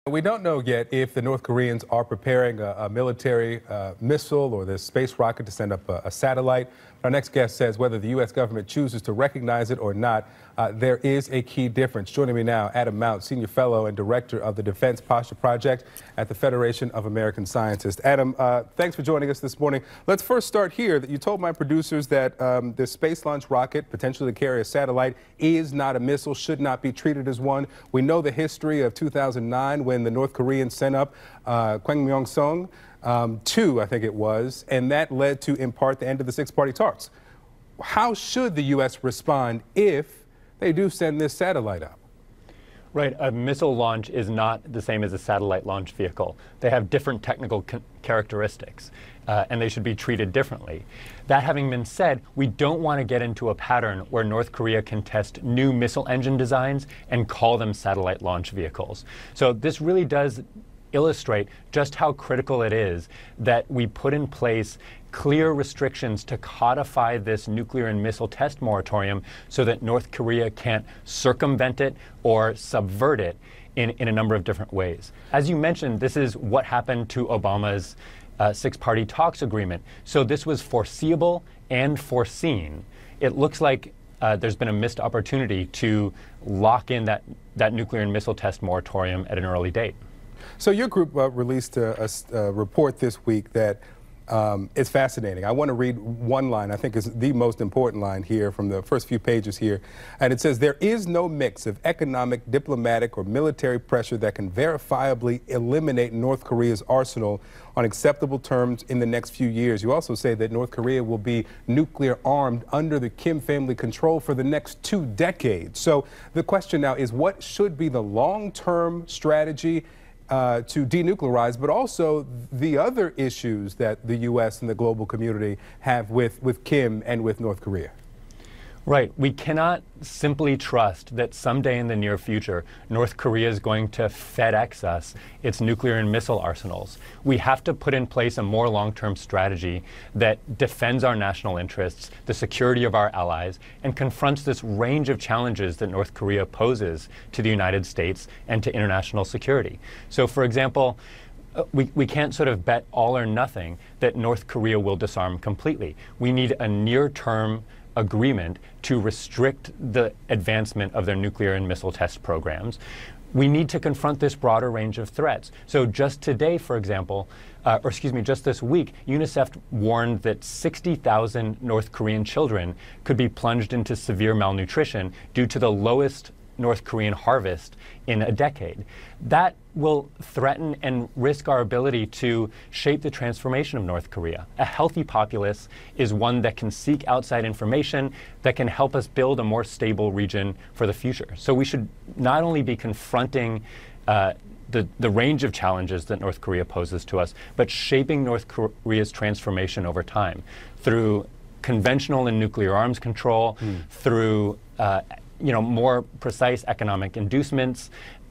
We don't know yet if the North Koreans are preparing a military missile or this space rocket to send up a satellite. Our next guest says whether the U.S. government chooses to recognize it or not, there is a key difference. Joining me now, Adam Mount, Senior Fellow and Director of the Defense Posture Project at the Federation of American Scientists. Adam, thanks for joining us this morning. Let's first start here. You told my producers that the space launch rocket, potentially to carry a satellite, is not a missile, should not be treated as one. We know the history of 2009 when the North Koreans sent up Kwang Myong-sung, 2, I think it was, and that led to, in part, the end of the six-party talks. How should the U.S. respond if they do send this satellite up? Right. A missile launch is not the same as a satellite launch vehicle. They have different technical characteristics, and they should be treated differently. That having been said, we don't want to get into a pattern where North Korea can test new missile engine designs and call them satellite launch vehicles. So this really does illustrate just how critical it is that we put in place clear restrictions to codify this nuclear and missile test moratorium so that North Korea can't circumvent it or subvert it in a number of different ways. As you mentioned, this is what happened to Obama's six-party talks agreement. So this was foreseeable and foreseen. It looks like there's been a missed opportunity to lock in that nuclear and missile test moratorium at an early date. So your group released a report this week that is fascinating. I want to read one line, I think is the most important line here from the first few pages here. And it says, there is no mix of economic, diplomatic, or military pressure that can verifiably eliminate North Korea's arsenal on acceptable terms in the next few years. You also say that North Korea will be nuclear armed under the Kim family control for the next 2 decades. So the question now is, what should be the long-term strategy to denuclearize, but also the other issues that the U.S. and the global community have with Kim and with North Korea? Right. We cannot simply trust that someday in the near future, North Korea is going to FedEx us its nuclear and missile arsenals. We have to put in place a more long-term strategy that defends our national interests, the security of our allies, and confronts this range of challenges that North Korea poses to the United States and to international security. So, for example, we can't sort of bet all or nothing that North Korea will disarm completely. We need a near-term agreement to restrict the advancement of their nuclear and missile test programs. We need to confront this broader range of threats. So just today, for example, just this week, UNICEF warned that 60,000 North Korean children could be plunged into severe malnutrition due to the lowest North Korean harvest in a decade. That will threaten and risk our ability to shape the transformation of North Korea. A healthy populace is one that can seek outside information, that can help us build a more stable region for the future. So we should not only be confronting the range of challenges that North Korea poses to us, but shaping North Korea's transformation over time through conventional and nuclear arms control, through more precise economic inducements,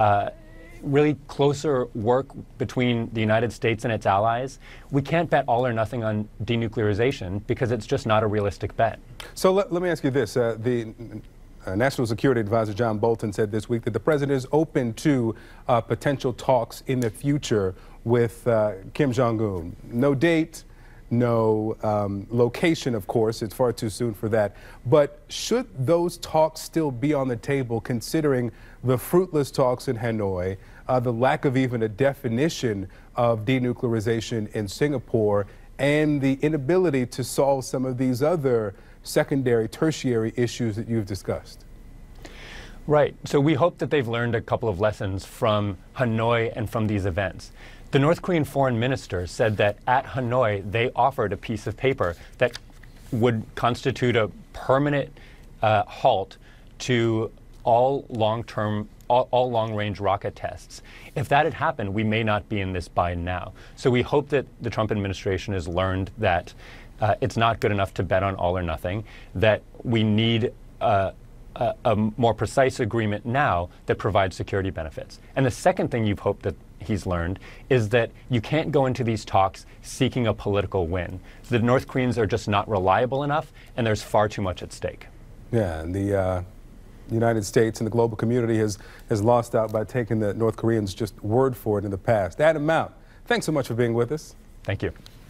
really closer work between the United States and its allies. We can't bet all or nothing on denuclearization because it's just not a realistic bet. So let me ask you this. The National Security Advisor John Bolton said this week that the president is open to potential talks in the future with Kim Jong-un. No date, no location, of course. It's far too soon for that. But should those talks still be on the table, considering the fruitless talks in Hanoi, the lack of even a definition of denuclearization in Singapore, and the inability to solve some of these other secondary, tertiary issues that you've discussed? Right. So we hope that they've learned a couple of lessons from Hanoi and from these events. The North Korean foreign minister said that at Hanoi, they offered a piece of paper that would constitute a permanent halt to all long-range rocket tests. If that had happened, we may not be in this bind now. So we hope that the Trump administration has learned that it's not good enough to bet on all or nothing, that we need a more precise agreement now that provides security benefits. And the second thing you've hoped that he's learned is that you can't go into these talks seeking a political win. The North Koreans are just not reliable enough, and there's far too much at stake. Yeah, and the United States and the global community has lost out by taking the North Koreans' just word for it in the past. Adam Mount, thanks so much for being with us. Thank you.